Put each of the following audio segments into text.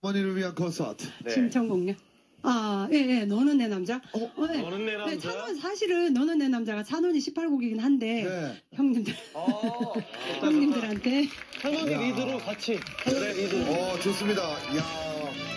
어머니를 위한 콘서트. 네. 심청공요. 예, 너는 내 남자. 네. 너는 내 남자. 네, 찬원 사실은 너는 내 남자가 찬원이 18곡이긴 한데 네. 형님들한테 찬원이 야. 리드로 같이. 그래, 리드로. 좋습니다. 야.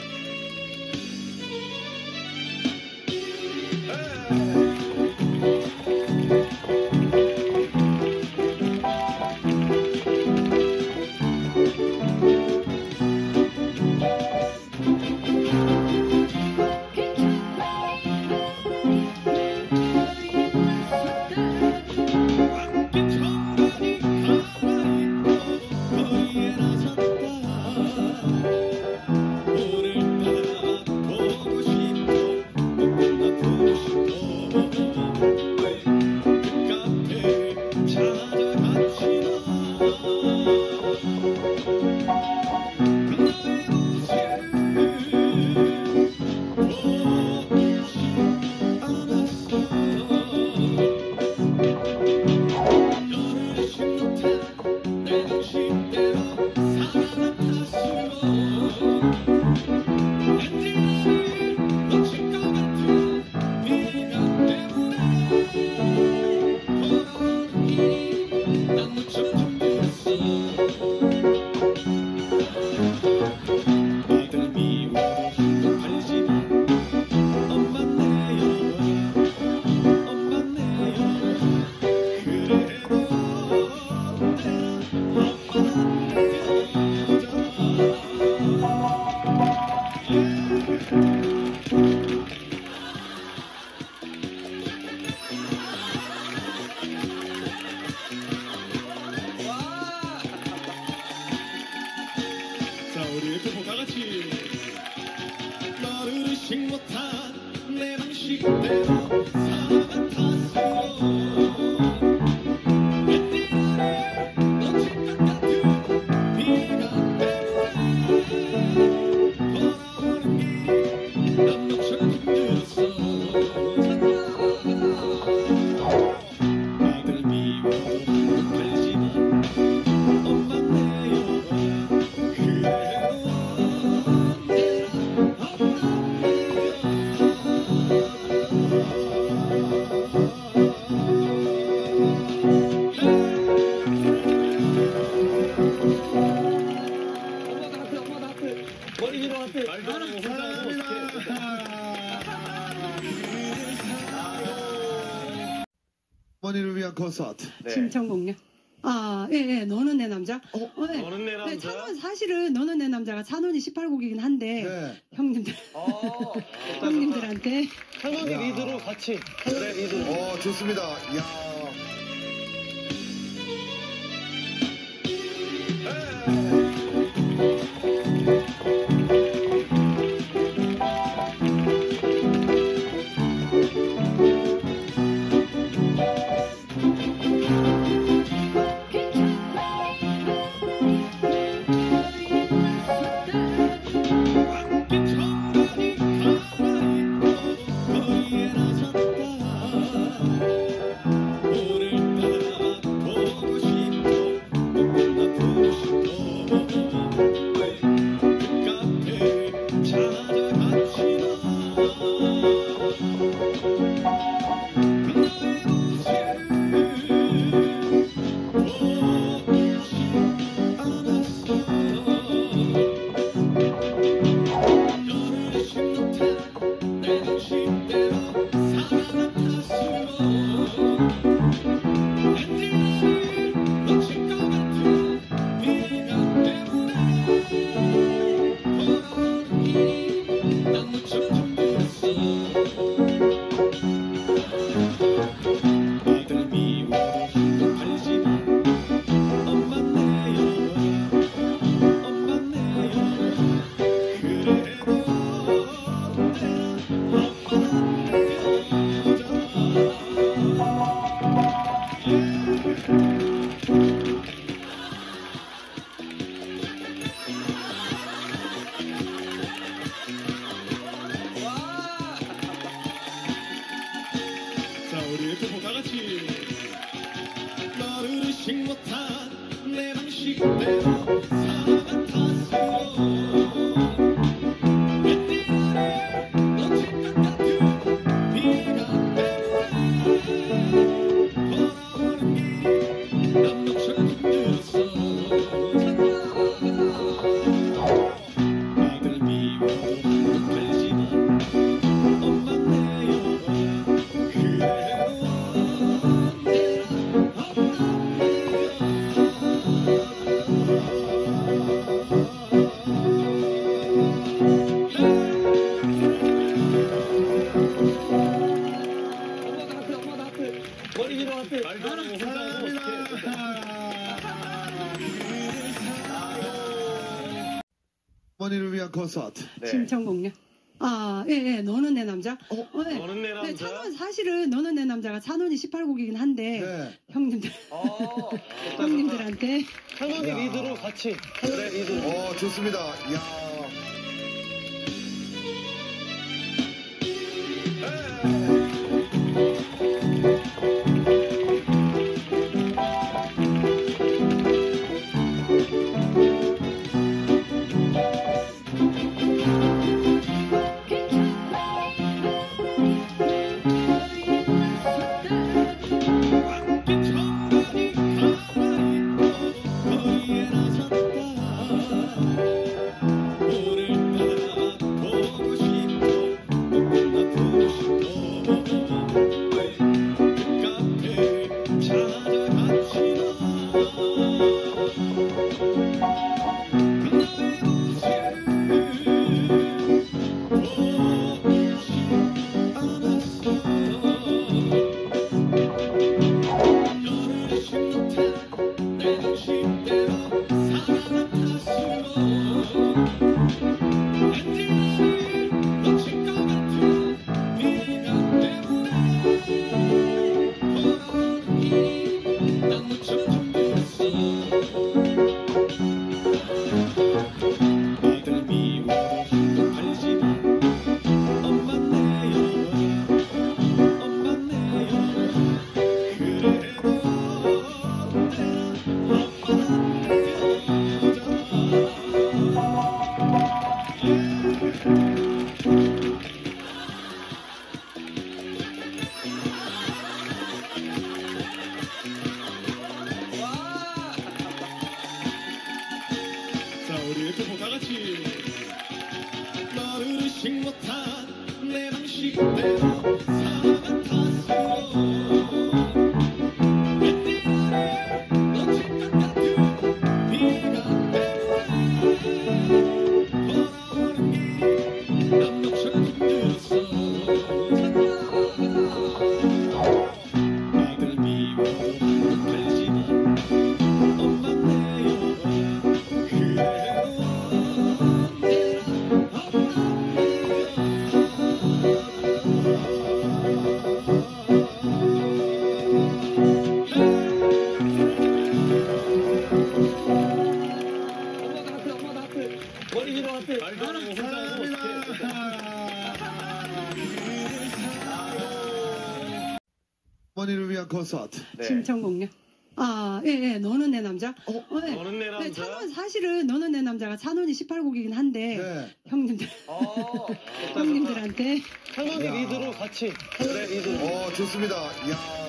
자, 우리 F4 다 같이. 너를 의식 못한 내 방식대로 사랑한 탓으로 웬일에 넘칠 것 같은 비가 때문에 걸어오는 길이 남처럼 힘들었어. 아들 미워도 한번 팔지만 엄마 내어라. 그래도 머리 위로 하트. 말도 안 하고 혼자 하고 어머니를 위한 콘서트. 네. 심청공요. 예, 너는 내 남자. 네. 너는 내 남자. 네, 찬원 사실은 너는 내 남자가 찬원이 18곡이긴 한데 네. 형님들한테 찬원이 야. 리드로 같이. 그래, 리드로. 좋습니다. 야. 거리에 나섰다. 어머니를 위한 콘서트. 신청곡요. 예, 너는 내 남자. 네. 너는 내 남자? 네, 찬원, 사실은 너는 내 남자가 찬원이 18곡이긴 한데, 네. 형님들, 형님들한테. 찬원이 리드로 같이. 그래, 리드로. 좋습니다. 야. 자, 우리 F4 다 같이. 너를 의식 못한 내 방식대로 사랑한 탓으로 웬일에 놓칠 것 같은 비가 때문에 걸어오는 길이 남처럼 힘들었어. 아들 미워도 팔지만 엄마 내 여보야. 그래도 엄마가 하트. 머리 위로 하트. 말도 안 하고 혼자 어머니를 위한 콘서트. 신청곡요. 예, 너는 내 남자. 네. 너는 내 네, 남자? 찬원, 사실은 너는 내 남자가 찬원이 18곡이긴 한데, 네. 형님들, 형님들한테. 찬원이 리드로 같이. 그래, 리드로. 좋습니다. 야.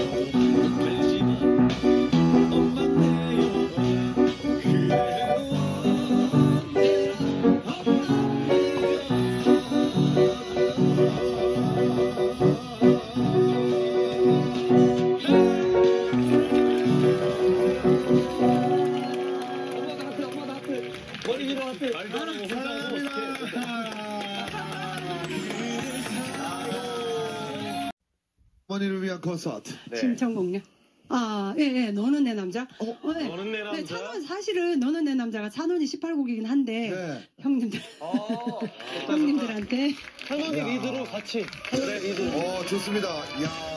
알지만 엄마 내 여자야 그래도 엄마가 하트. 머리 위로 하트. 말도 안 하고 혼자 하고 어머니를 위한 콘서트. 신청곡요. 예, 너는 내 남자. 네. 너는 내 남자? 네, 사실은 너는 내 남자가 찬원이 18곡이긴 한데 네. 형님들한테 찬원이 리드로 같이. 그래, 리드. 좋습니다. 야.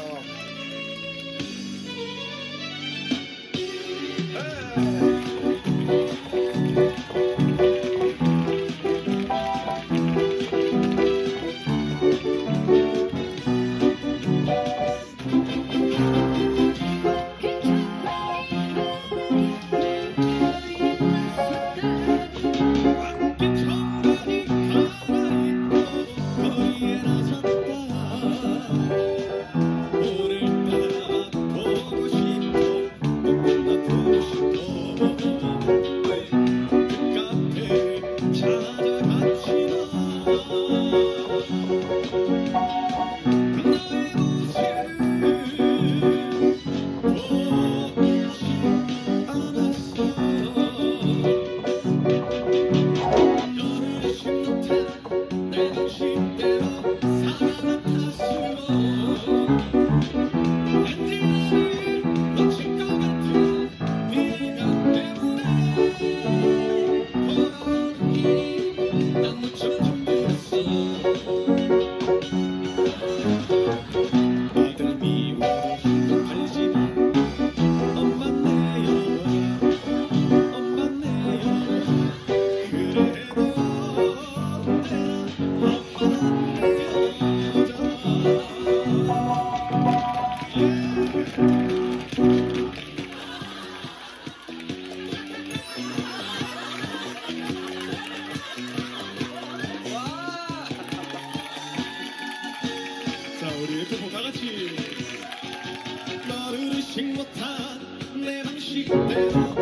자, 우리 F4 다 같이 너를 의식 못한 내 방식대로